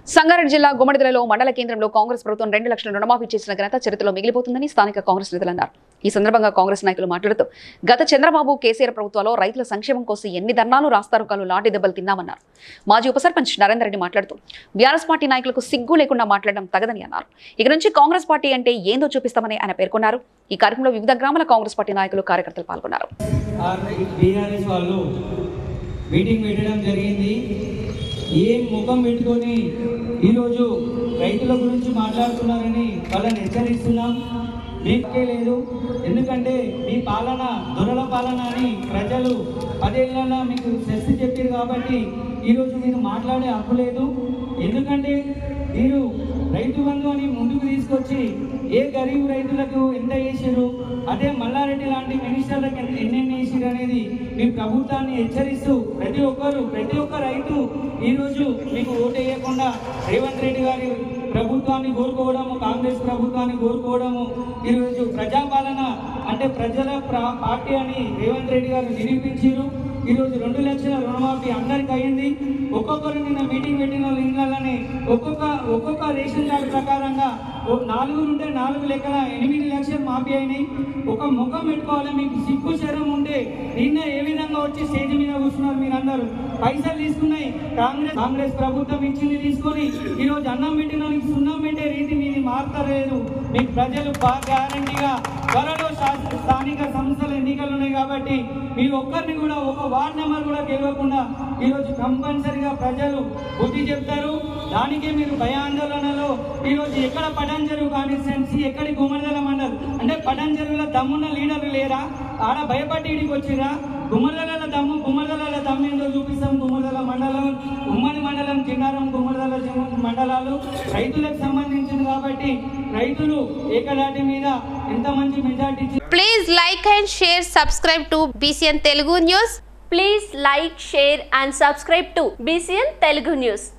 సంగారెడ్డి జిల్లా గుమ్మడిదలలో మండల కేంద్రంలో కాంగ్రెస్ ప్రభుత్వం 2 లక్షల రుణమాఫీ చేసిన ఘనత చరిత్రలో మిగిలిపోతుందని స్థానిక కాంగ్రెస్ నేతలు అన్నారు. ఈ సందర్భంగా కాంగ్రెస్ నాయకులు మాట్లాడుతూ గత చంద్రబాబు కేసీఆర్ ప్రభుత్వాల్లో రైతుల సంక్షేమం కోసం ఎన్ని ధర్నాలు రాస్తారోకాలు లాఠీ దెబ్బలు తిన్నామన్నారు. మాజీ ఉప సర్పంచ్ నరేందర్ రెడ్డి మాట్లాడుతూ బీఆర్ఎస్ పార్టీ నాయకులకు సిగ్గు లేకుండా మాట్లాడడం తగదని అన్నారు. ఇక నుంచి కాంగ్రెస్ పార్టీ అంటే ఏందో చూపిస్తామని ఆయన పేర్కొన్నారు. ఈ కార్యక్రమంలో వివిధ గ్రామాల కాంగ్రెస్ పార్టీ నాయకులు కార్యకర్తలు పాల్గొన్నారు. మీటింగ్ పెట్టడం జరిగింది. ఏం ముఖం పెట్టుకొని ఈరోజు రైతుల గురించి మాట్లాడుతున్నారని వాళ్ళని హెచ్చరిస్తున్నాం. మీకే లేదు, ఎందుకంటే మీ పాలన దొరల పాలన అని ప్రజలు 10 ఏళ్ళ మీకు శస్తి చెప్పారు కాబట్టి ఈరోజు మీరు మాట్లాడే హక్కు లేదు. ఎందుకంటే మీరు రైతు బంధు అని ముందుకు తీసుకొచ్చి ఏ గరీబ్ రైతులకు ఎంత వేసారు, అదే మల్లారెడ్డి లాంటి మినిస్టర్లకు ఎన్నెన్ని వేసారు అనేది మీ ప్రభుత్వాన్ని హెచ్చరిస్తూ ప్రతి ఒక్క రైతు ఈరోజు మీకు ఓటు వేయకుండా రేవంత్ రెడ్డి గారి ప్రభుత్వాన్ని కోరుకోవడము, కాంగ్రెస్ ప్రభుత్వాన్ని కోరుకోవడము, ఈరోజు ప్రజాపాలన అంటే ప్రజల పార్టీ అని రేవంత్ రెడ్డి గారు నిరూపించారు. ఈరోజు 2 లక్షల రుణమాఫీ అందరికి అయింది. ఒక్కొక్కరు నిన్న మీటింగ్ పెట్టిన ఇళ్ళని ఒక్కొక్క రేషన్ కార్డు ప్రకారంగా 4 ఉంటే 4 లెక్కల 8 లక్షలు మాఫీ అయినాయి. ఒక ముఖం పెట్టుకోవాలి, మీకు సిగ్గు శరం ఉంటే నిన్న ఏ విధంగా వచ్చి స్టేజ్ మీద కూర్చున్నారు. మీరందరూ పైసలు తీసుకున్నాయి కాంగ్రెస్ ప్రభుత్వం ఇచ్చింది తీసుకొని ఈరోజు అన్నం పెట్టిన సున్నం పెట్టే రీతి మీది మారతలేదు. మీకు ప్రజలు బాగా గ్యారంటీగా త్వరలో స్థానిక సంస్థల ఎన్నికలు ఉన్నాయి కాబట్టి మీరు ఒక్కరిని కూడా ఒక వార్డ్ నెంబర్ కూడా గెలవకుండా ఈరోజు కంపల్సరిగా ప్రజలు బుద్ధి చెప్తారు. దానికే మీరు భయాందోళనలో ఈరోజు ఎక్కడ పటాన్చెరు కాన్స్టిట్యున్సీ, ఎక్కడి గుమ్మడిదల మండలం అంటే పటాన్చెరువులో దమ్మున్న లీడర్లు లేరా? ఆడ భయపడి ఇడికి వచ్చిరా? గుమ్మడిదల దమ్ము ఏందో చూపిస్తాం. గుమ్మడిదల మండలం, ఉమ్మడి మండలం, చిన్నారం, గుమ్మడిదల మండలాలు రైతులకు సంబంధించింది కాబట్టి రైతులు ఏకదాటి మీద ఎంత మంచి majority. Please like and share, subscribe to BCN Telugu News. Please like, share and subscribe to BCN Telugu News.